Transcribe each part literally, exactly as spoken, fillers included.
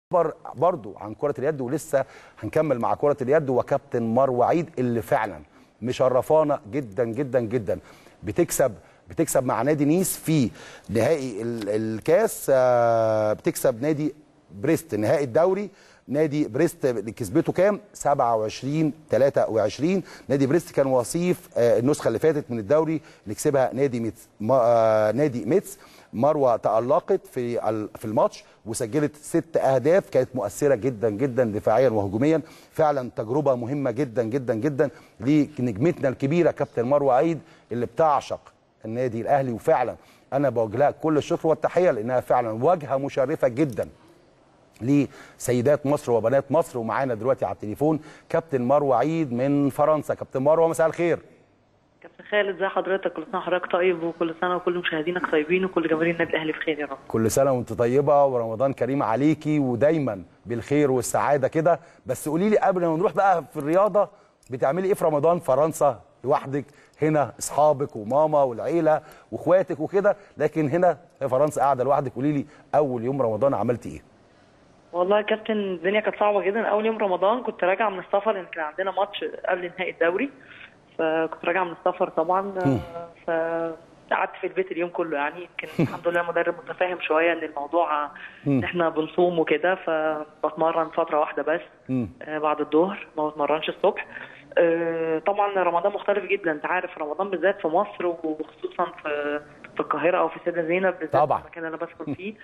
برضو عن كرة اليد، ولسه هنكمل مع كرة اليد وكابتن مروة عيد اللي فعلا مشرفانا جدا جدا جدا. بتكسب بتكسب مع نادي نيس في نهائي الكاس، بتكسب نادي بريست نهائي الدوري. نادي بريست اللي كسبته كام؟ سبعة وعشرين ثلاثة وعشرين. نادي بريست كان وصيف النسخه اللي فاتت من الدوري اللي كسبها نادي ميتس. نادي ميتس مروه تألقت في في الماتش وسجلت ست اهداف، كانت مؤثره جدا جدا دفاعيا وهجوميا. فعلا تجربه مهمه جدا جدا جدا لنجمتنا الكبيره كابتن مروه عيد اللي بتعشق النادي الاهلي، وفعلا انا بوجه لها كل الشكر والتحيه لانها فعلا واجهه مشرفه جدا لسيدات مصر وبنات مصر. ومعانا دلوقتي على التليفون كابتن مروه عيد من فرنسا. كابتن مروه مساء الخير. كابتن خالد ازي حضرتك؟ كل سنه وحضرتك طيب، وكل سنه وكل مشاهدينك طيبين، وكل جماهير النادي الاهلي بخير يا رب. كل سنه وانت طيبه ورمضان كريم عليكي ودايما بالخير والسعاده كده. بس قولي لي قبل ما نروح بقى في الرياضه، بتعملي ايه في رمضان فرنسا لوحدك؟ هنا اصحابك وماما والعيله واخواتك وكده، لكن هنا في فرنسا قاعده لوحدك. قولي لي اول يوم رمضان عملتي ايه؟ والله يا كابتن الدنيا كانت صعبه جدا. اول يوم رمضان كنت راجعه من السفر لان كان عندنا ماتش قبل نهائي الدوري، فكنت راجعه من السفر طبعا. فقعدت في البيت اليوم كله يعني. يمكن الحمد لله المدرب متفاهم شويه ان الموضوع ان احنا بنصوم وكده، فبتمرن فتره واحده بس بعد الظهر، ما بتمرنش الصبح. طبعا رمضان مختلف جدا، انت عارف رمضان بالذات في مصر وخصوصا في في القاهره او في سيدة زينب بالذات طبعا المكان اللي انا بسكن فيه.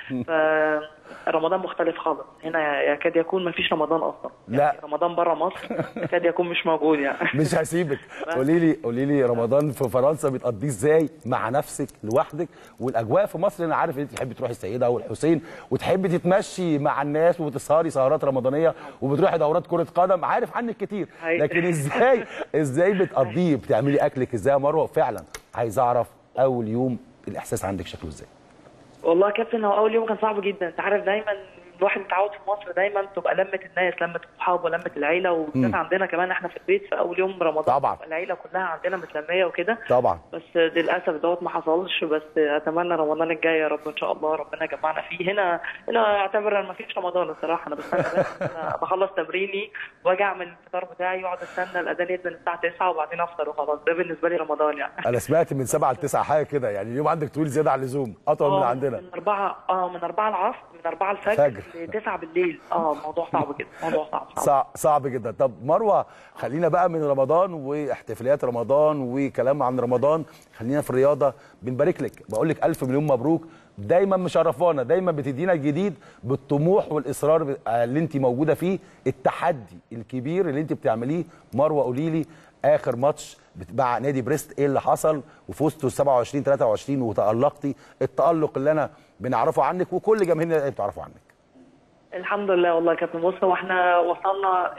فرمضان مختلف خالص، هنا يكاد يكون ما فيش رمضان اصلا. لا يعني رمضان بره مصر يكاد يكون مش موجود يعني. مش هسيبك. قولي لي قولي لي رمضان في فرنسا بتقضيه ازاي مع نفسك لوحدك؟ والاجواء في مصر انا عارف ان انت تحبي تروحي السيده والحسين وتحبي تتمشي مع الناس وتسهري سهرات رمضانيه وبتروحي دورات كره قدم، عارف عنك كتير، لكن ازاي ازاي بتقضيه؟ بتعملي اكلك ازاي يا مروه؟ فعلا عايز اعرف اول يوم الاحساس عندك شكله ازاي؟ والله يا كابتن هو اول يوم كان صعب جدا. انت عارف دايما الواحد متعود في مصر دايما تبقى لمه الناس، لمه الصحاب ولمه العيله، وبالذات عندنا كمان احنا في البيت في اول يوم رمضان طبعا العيله كلها عندنا متلميه وكده طبعا. بس للاسف دوت ما حصلش. بس اتمنى رمضان الجاي يا رب ان شاء الله ربنا يجمعنا فيه. هنا هنا اعتبر ان ما فيش رمضان الصراحه. انا بستنى بس انا بخلص تمريني واجي اعمل الفطار بتاعي واقعد استنى الاذان يأذن الساعه تسعة وبعدين افطر وخلاص. ده بالنسبه لي رمضان يعني. انا سمعت من سبعة ل تسعة حاجه كده، يعني اليوم عندك طويل زياده عن اللزوم، اطول من عندنا. من أربعة اه من أربعة العصر من أربعة الفجر ل تسعة بالليل. اه موضوع صعب جدا، موضوع صعب صعب. صعب صعب جدا. طب مروه خلينا بقى من رمضان واحتفاليات رمضان وكلام عن رمضان، خلينا في الرياضه. بنبارك لك، بقول لك الف مليون مبروك، دايما مشرفانا، دايما بتدينا الجديد بالطموح والاصرار اللي انت موجوده فيه، التحدي الكبير اللي انت بتعمليه. مروه قولي لي اخر ماتش مع نادي بريست ايه اللي حصل؟ وفزتوا سبعة وعشرين ثلاثة وعشرين وتألقتي التألق اللي انا بنعرفه عنك وكل جماهيرنا اللي بتعرفه عنك. الحمد لله والله يا كابتن. بص هو احنا وصلنا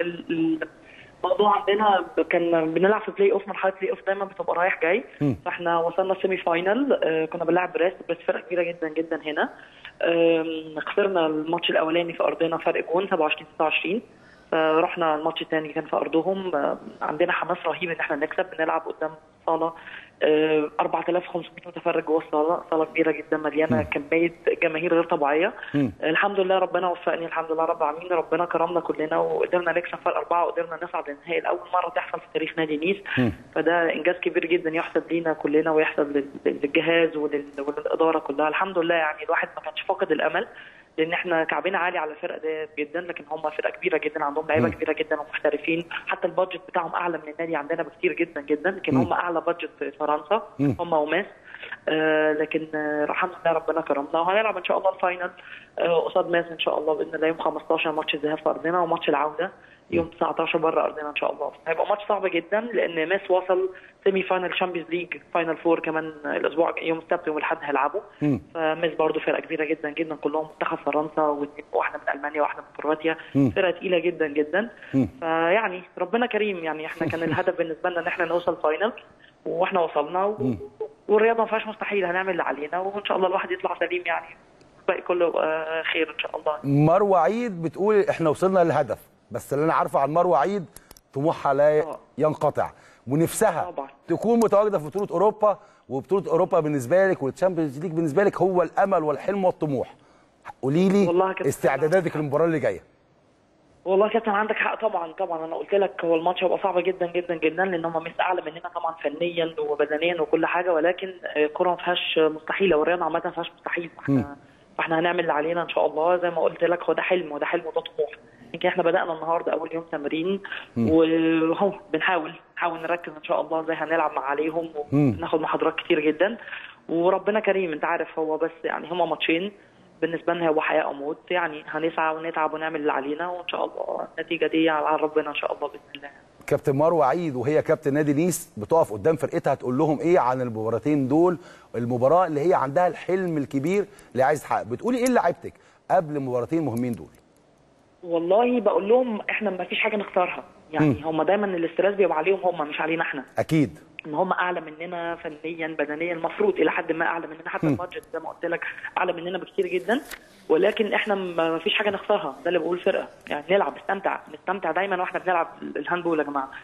الموضوع عندنا كان بنلعب في بلاي اوف، مرحله بلاي اوف دايما بتبقى رايح جاي. م. فاحنا وصلنا السيمي فاينل، اه كنا بنلعب بريست، بس فرقه كبيره جدا جدا هنا. اه خسرنا الماتش الاولاني في ارضنا فرق جون سبعة وعشرين ستة وعشرين، فرحنا الماتش الثاني كان في ارضهم. اه عندنا حماس رهيب ان احنا نكسب. بنلعب قدام صاله اه أربعة آلاف وخمسمائة متفرج جوه الصاله، صاله كبيره جدا مليانه كميه جماهير غير طبيعيه. م. الحمد لله ربنا وفقني، الحمد لله رب العالمين، ربنا كرمنا كلنا وقدرنا نكسب فرق اربعه وقدرنا نصعد للنهائي لاول مره تحصل في تاريخ نادي نيس. م. فده انجاز كبير جدا يحسب لينا كلنا ويحسب للجهاز وللاداره كلها. الحمد لله يعني الواحد ما كانش فاقد الامل، لان احنا كعبنا عالي على الفرقه دي جدا، لكن هم فرقه كبيره جدا عندهم لعيبه كبيره جدا ومحترفين. حتى البادجت بتاعهم اعلى من النادي عندنا بكتير جدا جدا، لكن هم اعلى بادجت في فرنسا هم وماس. آه لكن آه الحمد لله ربنا كرمنا، وهنلعب ان شاء الله الفاينل آه قصاد ماس ان شاء الله باذن الله يوم خمستاشر، ماتش الذهاب في ارضنا وماتش العوده يوم تسعتاشر بره ارضنا ان شاء الله. هيبقى ماتش صعب جدا لان ماس وصل سيمي فاينل تشامبيونز ليج فاينل فور كمان الاسبوع يوم السبت يوم الاحد هيلعبوا. فماس برضه فرقه كبيره جدا جدا، كلهم منتخب فرنسا واحده من المانيا واحده من كرواتيا، فرقه تقيله جدا جدا. فيعني ربنا كريم يعني. احنا كان الهدف بالنسبه لنا ان احنا نوصل فاينل واحنا وصلنا و... والرياضه ما فيهاش مستحيل، هنعمل اللي علينا وان شاء الله الواحد يطلع سليم يعني، باقي كله خير ان شاء الله. مروه عيد بتقول احنا وصلنا للهدف، بس اللي انا عارفه عن مروه عيد طموحها لا ينقطع ونفسها طبعا تكون متواجده في بطوله اوروبا، وبطوله اوروبا بالنسبه لك والتشامبيونز ليج بالنسبه لك هو الامل والحلم والطموح. قولي لي والله يا كابتن استعداداتك للمباراه اللي جايه. والله يا كابتن عندك حق طبعا طبعا. انا قلت لك هو الماتش هيبقى صعب جدا جدا جدا، لان هم مش اعلى مننا طبعا فنيا وبدنيا وكل حاجه، ولكن الكوره ما فيهاش مستحيل، والرياضه عامه ما فيهاش مستحيل. فاحنا فاحنا هنعمل اللي علينا ان شاء الله. زي ما قلت لك هو ده حلم وده حلم وده طموح. يمكن احنا بدانا النهارده اول يوم تمرين، وهو بنحاول نحاول نركز ان شاء الله ازاي هنلعب مع عليهم، وناخد محاضرات كتير جدا، وربنا كريم. انت عارف هو بس يعني هما ماتشين بالنسبه لنا، هو حياه او موت. يعني هنسعى ونتعب ونعمل اللي علينا، وان شاء الله النتيجه دي على ربنا ان شاء الله باذن الله. كابتن مروه عيد وهي كابتن نادي نيس بتقف قدام فرقتها، تقول لهم ايه عن المباراتين دول؟ المباراه اللي هي عندها الحلم الكبير اللي عايز تحقق، بتقولي ايه لعيبتك قبل المباراتين المهمين دول؟ والله بقول لهم احنا ما فيش حاجه نختارها. يعني هم دايما الاسترس بيبقى عليهم هم، مش علينا احنا. اكيد ان هم اعلى مننا فنيا بدنيا، المفروض الى حد ما اعلى مننا، حتى البادجت زي ما قلت لك اعلى مننا بكتير جدا، ولكن احنا ما فيش حاجه نختارها. ده اللي بقول فرقه يعني نلعب نستمتع نستمتع دايما واحنا بنلعب الهاندبول يا جماعه.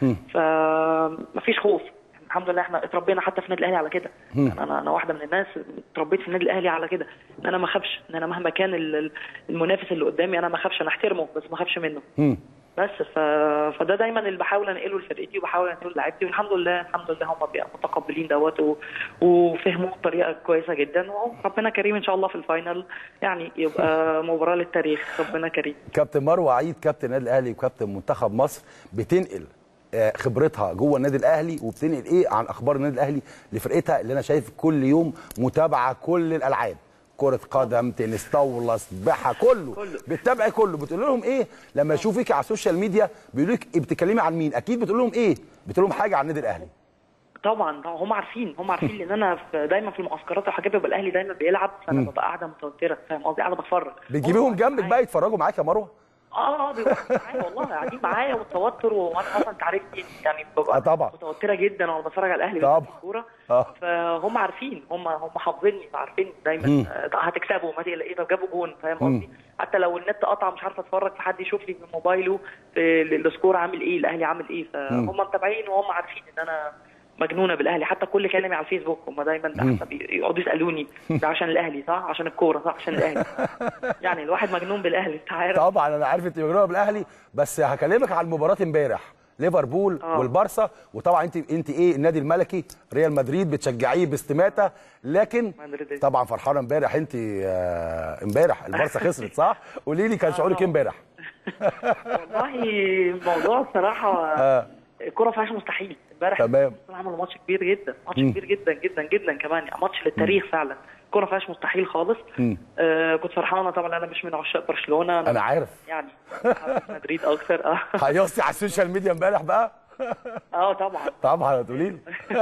فما فيش خوف. الحمد لله احنا اتربينا حتى في النادي الاهلي على كده. انا انا واحده من الناس اتربيت في النادي الاهلي على كده، ان انا ما اخافش، ان انا مهما كان المنافس اللي قدامي انا ما اخافش، انا احترمه بس ما اخافش منه. بس ف... فده دايما اللي بحاول انقله لفرقتي وبحاول انقله لعيبتي، والحمد لله الحمد لله هم بيبقوا متقبلين دوت و... وفهموه بطريقه كويسه جدا، وربنا كريم ان شاء الله في الفاينل يعني يبقى مباراه للتاريخ. ربنا كريم. كابتن مروه عيد كابتن النادي الاهلي وكابتن منتخب مصر بتنقل خبرتها جوه النادي الاهلي، وبتنقل ايه عن اخبار النادي الاهلي لفرقتها اللي انا شايف كل يوم متابعه كل الالعاب، كرة قدم، تنس، طاولة، سباحة، كله بتتابعي كله. بتقول لهم ايه لما يشوفوكي على السوشيال ميديا؟ بيقولوا لك بتتكلمي عن مين؟ اكيد بتقول لهم ايه؟ بتقول لهم حاجة عن النادي الاهلي. طبعا هم عارفين هم عارفين لان انا في دايما في المعسكرات وحاجات بيبقى الاهلي دايما بيلعب، فانا ببقى قاعده متوتره، فاهم قصدي؟ قاعده بتفرج. بتجيبيهم جنبك بقى يتفرجوا معاك يا مروه؟ اه اه بيبقوا معايا والله، قاعدين معايا، والتوتر، وانا اصلا انت عارفني يعني ببقى آه طبعا متوتره جدا وانا بتفرج على الاهلي طبعا الكوره. آه. فهم عارفين، هم هم حافظيني، عارفين دايما هتكسبوا ما تقلق ايه، طب جابوا جون، فاهم قصدي؟ حتى لو النت قطع مش عارفه اتفرج، فحد يشوف لي من موبايله السكور عامل ايه، الاهلي عامل ايه. فهم متابعين وهم عارفين ان انا مجنونه بالاهلي. حتى كل كلامي على الفيسبوك هم دايما يقعدوا يسالوني ده عشان الاهلي صح، عشان الكوره صح، عشان الاهلي. يعني الواحد مجنون بالاهلي انت عارف. طبعا انا عارف انت مجنونه بالاهلي، بس هكلمك عن مباراه امبارح ليفربول آه. والبارسا. وطبعا انت انت ايه النادي الملكي ريال مدريد بتشجعيه باستماته، لكن طبعا فرحانه امبارح انت امبارح البارسا خسرت صح؟ قولي لي كان شعورك ايه امبارح؟ والله الموضوع الصراحه آه. الكوره ما فيهاش مستحيل. امبارح تمام عملوا ماتش كبير جدا، ماتش كبير جدا جدا جدا كمان، يعني ماتش للتاريخ فعلا. الكوره ما فيهاش مستحيل خالص. آه كنت فرحانه طبعا، انا مش من عشاق برشلونه، انا, أنا عارف يعني مدريد اكثر. اه هيصي على السوشيال ميديا امبارح بقى؟ اه طبعا طبعا هتقولي لي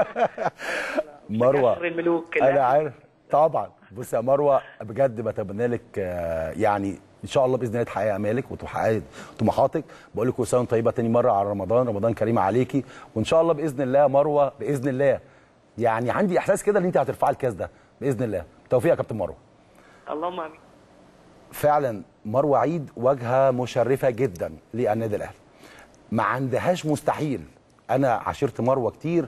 مروه الملوك انا عارف طبعا. بص يا مروه بجد بتمنى لك يعني ان شاء الله باذن الله تحققي امالك وتحققي طموحاتك. بقول لك كل سنه طيبه تاني مره على رمضان، رمضان كريم عليكي، وان شاء الله باذن الله مروه باذن الله. يعني عندي احساس كده ان انت هترفعي الكاس ده باذن الله. توفيق يا كابتن مروه. اللهم امين. فعلا مروه عيد واجهه مشرفه جدا للنادي الاهلي، ما عندهاش مستحيل. انا عاشرت مروه كتير